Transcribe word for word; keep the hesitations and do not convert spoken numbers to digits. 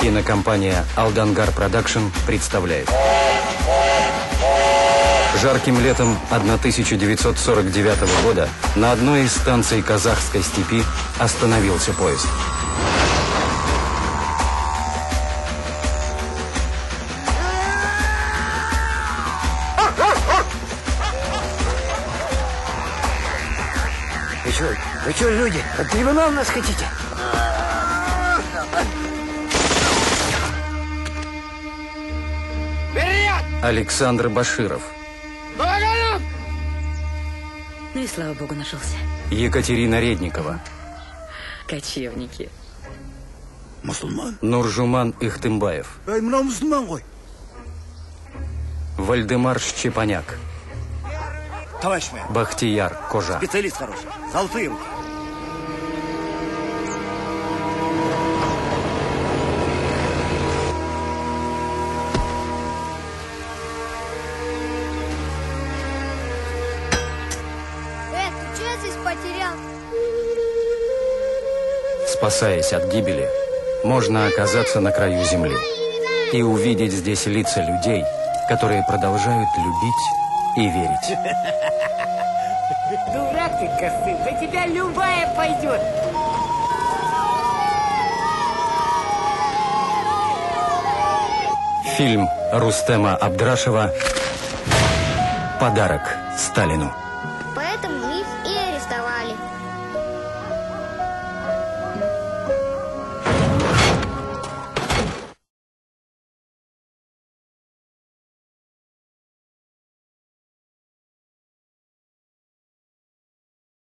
Кинокомпания «Алдангар Продакшн» представляет. Жарким летом тысяча девятьсот сорок девятого года на одной из станций казахской степи остановился поезд. Вы что, вы что, люди, от трибунала нас хотите? Александр Баширов. Ну и слава богу, нашелся. Екатерина Редникова. Кочевники. Мусульман. Нуржуман Ихтымбаев. Ай, мына мусульман ғой. Вальдемар Щепаняк. Товарищ мой. Бахтияр Кожа. Специалист хороший. Золотые руки. Э, ты что здесь потерял? Спасаясь от гибели, можно оказаться на краю земли и увидеть здесь лица людей, которые продолжают любить и верить. Дурак ты, Косым, за тебя любая пойдет. Фильм Рустема Абдрашева «Подарок Сталину».